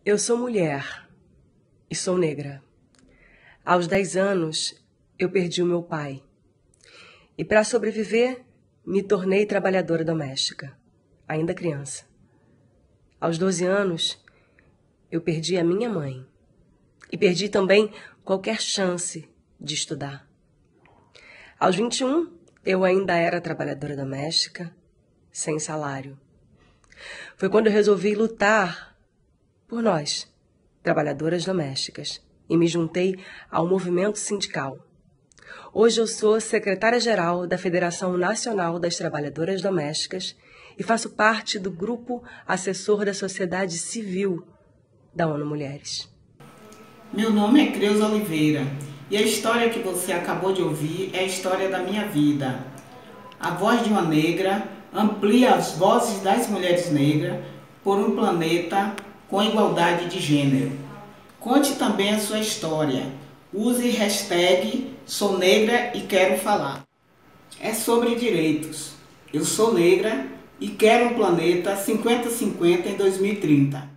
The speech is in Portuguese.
Eu sou mulher e sou negra. Aos 10 anos, eu perdi o meu pai. E para sobreviver, me tornei trabalhadora doméstica, ainda criança. Aos 12 anos, eu perdi a minha mãe. E perdi também qualquer chance de estudar. Aos 21, eu ainda era trabalhadora doméstica, sem salário. Foi quando eu resolvi lutar por nós, trabalhadoras domésticas, e me juntei ao movimento sindical. Hoje eu sou secretária-geral da Federação Nacional das Trabalhadoras Domésticas e faço parte do grupo assessor da sociedade civil da ONU Mulheres. Meu nome é Creuza Oliveira e a história que você acabou de ouvir é a história da minha vida. A voz de uma negra amplia as vozes das mulheres negras por um planeta com igualdade de gênero. Conte também a sua história. Use hashtag Sou Negra e Quero Falar. É sobre direitos. Eu sou negra e quero um planeta 50-50 em 2030.